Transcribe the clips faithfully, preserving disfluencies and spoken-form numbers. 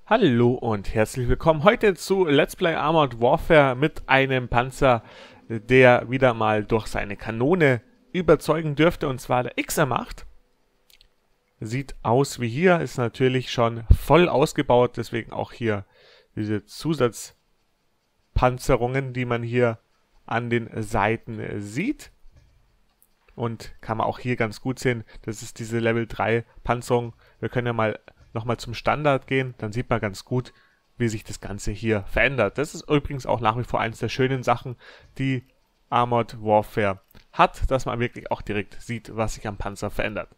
Hallo und herzlich willkommen heute zu Let's Play Armored Warfare mit einem Panzer, der wieder mal durch seine Kanone überzeugen dürfte, und zwar der X M acht. Sieht aus wie hier, ist natürlich schon voll ausgebaut, deswegen auch hier diese Zusatzpanzerungen, die man hier an den Seiten sieht. Und kann man auch hier ganz gut sehen, das ist diese Level drei Panzerung. Wir können ja mal nochmal zum Standard gehen, dann sieht man ganz gut, wie sich das Ganze hier verändert. Das ist übrigens auch nach wie vor eines der schönen Sachen, die Armored Warfare hat, dass man wirklich auch direkt sieht, was sich am Panzer verändert.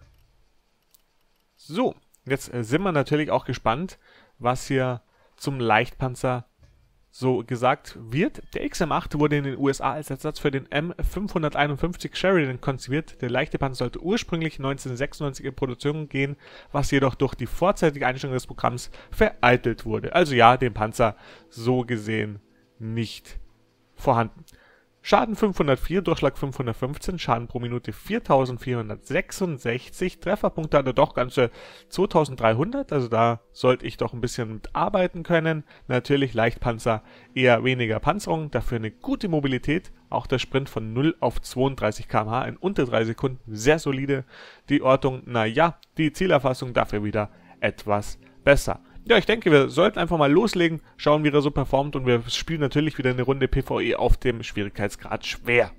So, jetzt sind wir natürlich auch gespannt, was hier zum Leichtpanzer so gesagt wird. Der X M acht wurde in den U S A als Ersatz für den M fünfhunderteinundfünfzig Sheridan konzipiert. Der leichte Panzer sollte ursprünglich neunzehnhundertsechsundneunzig in Produktion gehen, was jedoch durch die vorzeitige Einstellung des Programms vereitelt wurde. Also ja, dem Panzer so gesehen nicht vorhanden. Schaden fünfhundertvier, Durchschlag fünfhundertfünfzehn, Schaden pro Minute viertausendvierhundertsechsundsechzig, Trefferpunkte hat er doch ganze zweitausenddreihundert, also da sollte ich doch ein bisschen mit arbeiten können. Natürlich Leichtpanzer, eher weniger Panzerung, dafür eine gute Mobilität, auch der Sprint von null auf zweiunddreißig Kilometer pro Stunde in unter drei Sekunden, sehr solide. Die Ortung, naja, die Zielerfassung dafür wieder etwas besser. Ja, ich denke, wir sollten einfach mal loslegen, schauen, wie er so performt, und wir spielen natürlich wieder eine Runde PvE auf dem Schwierigkeitsgrad schwer.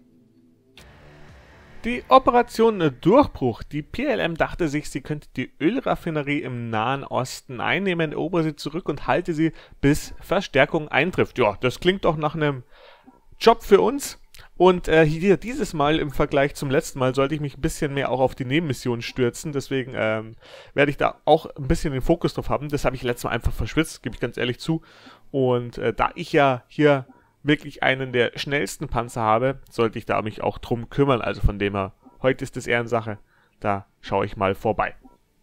Die Operation Durchbruch. Die P L M dachte sich, sie könnte die Ölraffinerie im Nahen Osten einnehmen, erobere sie zurück und halte sie, bis Verstärkung eintrifft. Ja, das klingt doch nach einem Job für uns. Und äh, hier dieses Mal im Vergleich zum letzten Mal sollte ich mich ein bisschen mehr auch auf die Nebenmissionen stürzen. Deswegen ähm, werde ich da auch ein bisschen den Fokus drauf haben. Das habe ich letztes Mal einfach verschwitzt, gebe ich ganz ehrlich zu. Und äh, da ich ja hier wirklich einen der schnellsten Panzer habe, sollte ich da mich auch drum kümmern. Also von dem her, heute ist es Ehrensache. Da schaue ich mal vorbei.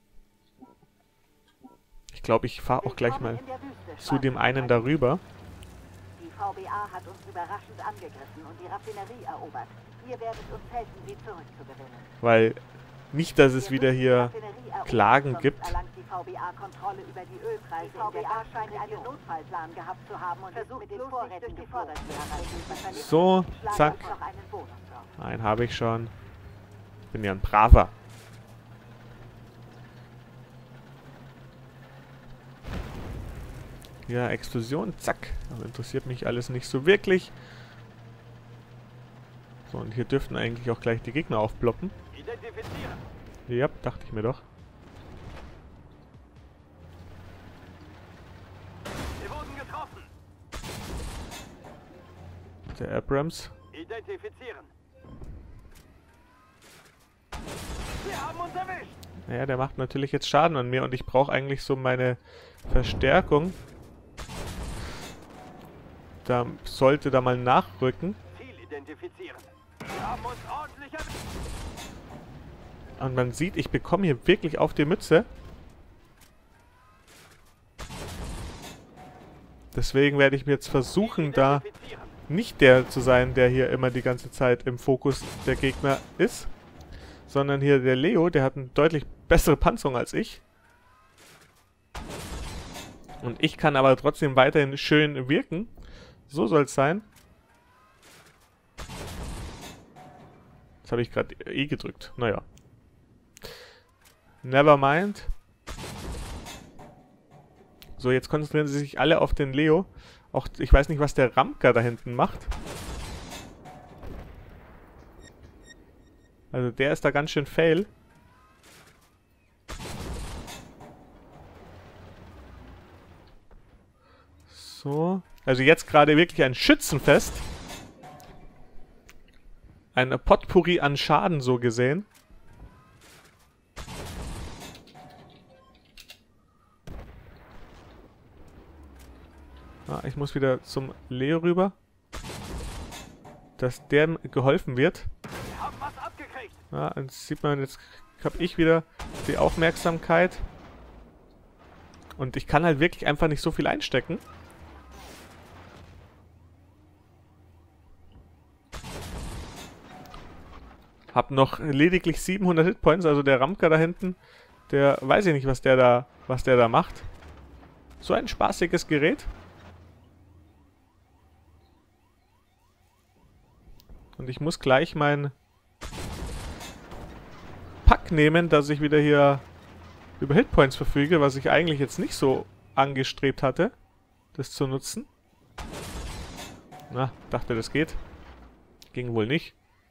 Ich glaube, ich fahre auch gleich mal zu dem einen darüber. Die V B A hat uns überraschend angegriffen und die Raffinerie erobert. Ihr werdet uns helfen, sie zurückzugewinnen. Weil nicht, dass es wieder hier Klagen gibt. Erlangt die V B A Kontrolle über die Ölpreise. Die V B A scheint einen Notfallplan gehabt zu haben und versucht mit den Vorräten die Vordertür heranzuziehen. So, zack. Einen habe ich schon. Ich bin ja ein Braver. Ja, Explosion, zack. Aber interessiert mich alles nicht so wirklich. So, und hier dürften eigentlich auch gleich die Gegner aufploppen. Identifizieren. Ja, dachte ich mir doch. Wir wurden getroffen. Der Abrams. Identifizieren. Wir haben uns erwischt. Naja, der macht natürlich jetzt Schaden an mir und ich brauche eigentlich so meine Verstärkung. Da sollte da mal nachrücken. Ziel identifizieren. Wir haben uns ordentlich erwischt. Und man sieht, ich bekomme hier wirklich auf die Mütze. Deswegen werde ich mir jetzt versuchen, da nicht der zu sein, der hier immer die ganze Zeit im Fokus der Gegner ist. Sondern hier der Leo, der hat eine deutlich bessere Panzerung als ich. Und ich kann aber trotzdem weiterhin schön wirken. So soll es sein. Jetzt habe ich gerade E gedrückt. Naja. Never mind. So, jetzt konzentrieren sie sich alle auf den Leo. Auch, ich weiß nicht, was der Ramka da hinten macht. Also der ist da ganz schön fail. So. Also jetzt gerade wirklich ein Schützenfest. Ein Potpourri an Schaden so gesehen. Ah, ich muss wieder zum Leo rüber. Dass dem geholfen wird. Wir haben was abgekriegt. Ja, jetzt sieht man, jetzt habe ich wieder die Aufmerksamkeit. Und ich kann halt wirklich einfach nicht so viel einstecken. Hab noch lediglich siebenhundert Hitpoints, also der Ramka da hinten, der weiß ich nicht, was der da, was der da macht. So ein spaßiges Gerät. Und ich muss gleich mein Pack nehmen, dass ich wieder hier über Hitpoints verfüge, was ich eigentlich jetzt nicht so angestrebt hatte, das zu nutzen. Na, dachte, das geht. Ging wohl nicht.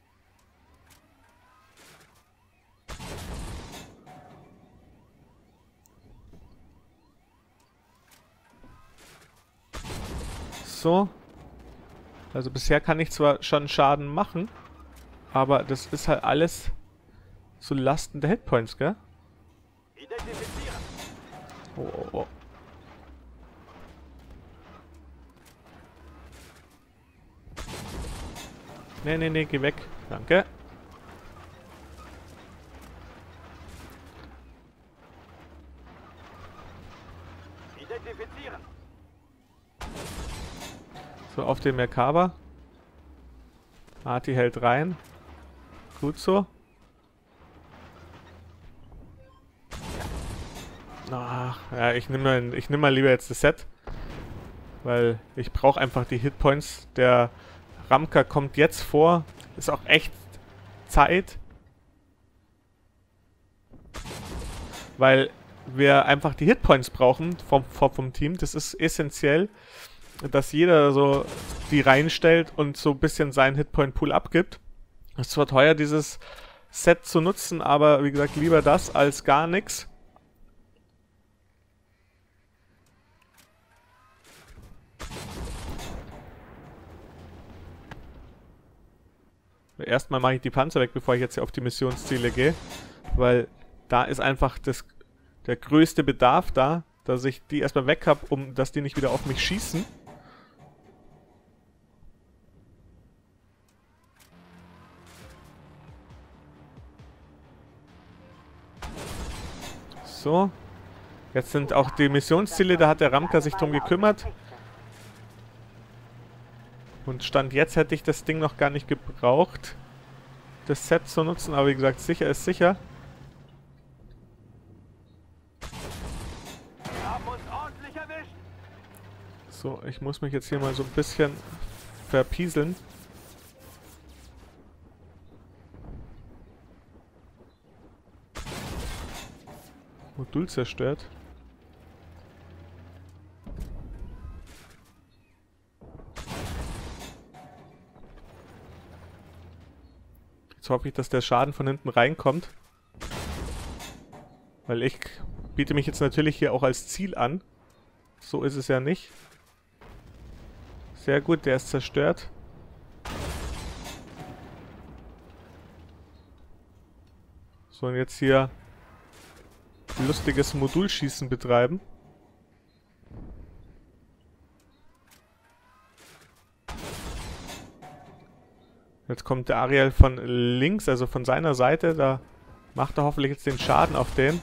So. Also bisher kann ich zwar schon Schaden machen, aber das ist halt alles zu Lasten der Hitpoints, gell? Identifizieren. Oh, oh, oh. Nee, nee, nee, geh weg. Danke. Identifizieren. So, auf den Merkaba. Arti hält rein. Gut so. Ach, ja, ich nehme mal, ich nehm mal lieber jetzt das Set. Weil ich brauche einfach die Hitpoints. Der Ramka kommt jetzt vor. Ist auch echt Zeit. Weil wir einfach die Hitpoints brauchen vom, vom, vom Team. Das ist essentiell, dass jeder so die reinstellt und so ein bisschen seinen Hitpoint-Pool abgibt. Es ist zwar teuer, dieses Set zu nutzen, aber wie gesagt, lieber das als gar nichts. Erstmal mache ich die Panzer weg, bevor ich jetzt hier auf die Missionsziele gehe. Weil da ist einfach das, der größte Bedarf da, dass ich die erstmal weg habe, um dass die nicht wieder auf mich schießen. So. Jetzt sind auch die Missionsziele, da hat der Ramka sich drum gekümmert. Und Stand jetzt hätte ich das Ding noch gar nicht gebraucht, das Set zu nutzen, aber wie gesagt, sicher ist sicher. Wir haben uns ordentlich erwischt. So, ich muss mich jetzt hier mal so ein bisschen verpieseln. Modul zerstört. Jetzt hoffe ich, dass der Schaden von hinten reinkommt. Weil ich biete mich jetzt natürlich hier auch als Ziel an. So ist es ja nicht. Sehr gut, der ist zerstört. So, und jetzt hier lustiges Modulschießen betreiben. Jetzt kommt der Ariel von links, also von seiner Seite. Da macht er hoffentlich jetzt den Schaden auf den.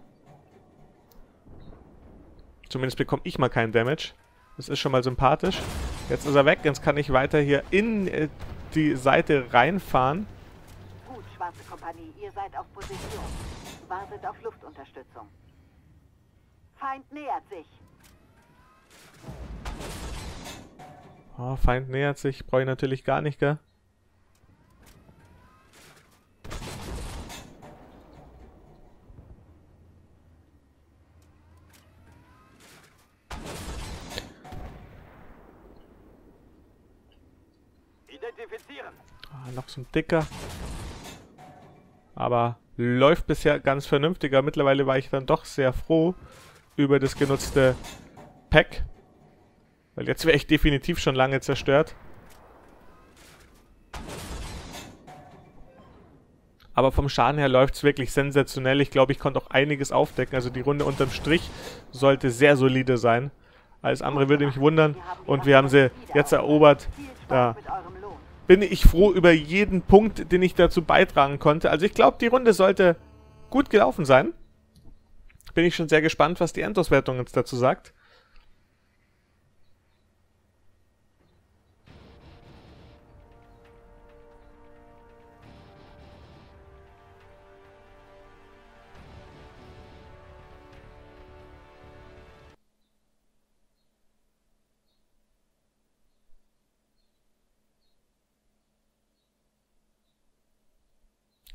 Zumindest bekomme ich mal keinen Damage. Das ist schon mal sympathisch. Jetzt ist er weg. Jetzt kann ich weiter hier in äh, die Seite reinfahren. Gut, Schwarze Kompanie, ihr seid auf Position. Wartet auf Luftunterstützung. Feind nähert sich. Oh, Feind nähert sich. Brauche ich natürlich gar nicht, gell? Identifizieren. Ah, noch so ein dicker. Aber läuft bisher ganz vernünftiger. Mittlerweile war ich dann doch sehr froh über das genutzte Pack. Weil jetzt wäre ich definitiv schon lange zerstört. Aber vom Schaden her läuft es wirklich sensationell. Ich glaube, ich konnte auch einiges aufdecken. Also die Runde unterm Strich sollte sehr solide sein. Alles andere würde mich wundern. Und wir haben sie jetzt erobert. Da bin ich froh über jeden Punkt, den ich dazu beitragen konnte. Also ich glaube, die Runde sollte gut gelaufen sein. Bin ich schon sehr gespannt, was die Endauswertung jetzt dazu sagt.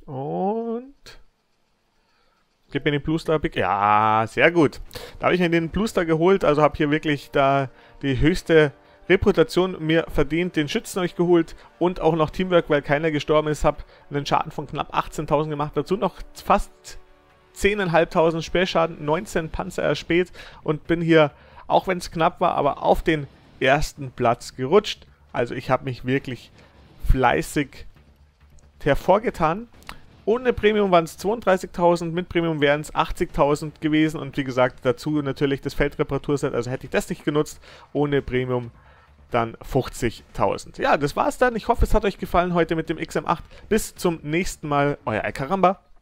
Und... Gib mir den Bluestar Big. Ja, sehr gut. Da habe ich mir den Bluestar geholt, also habe hier wirklich da die höchste Reputation mir verdient, den Schützen euch geholt und auch noch Teamwork, weil keiner gestorben ist, habe einen Schaden von knapp achtzehntausend gemacht, dazu noch fast zehntausendfünfhundert Sperrschaden, neunzehn Panzer erspäht und bin hier, auch wenn es knapp war, aber auf den ersten Platz gerutscht. Also ich habe mich wirklich fleißig hervorgetan. Ohne Premium waren es zweiunddreißigtausend, mit Premium wären es achtzigtausend gewesen und wie gesagt, dazu natürlich das Feldreparaturset, also hätte ich das nicht genutzt, ohne Premium dann fünfzigtausend. Ja, das war's dann. Ich hoffe, es hat euch gefallen heute mit dem X M acht. Bis zum nächsten Mal, euer Alcaramba.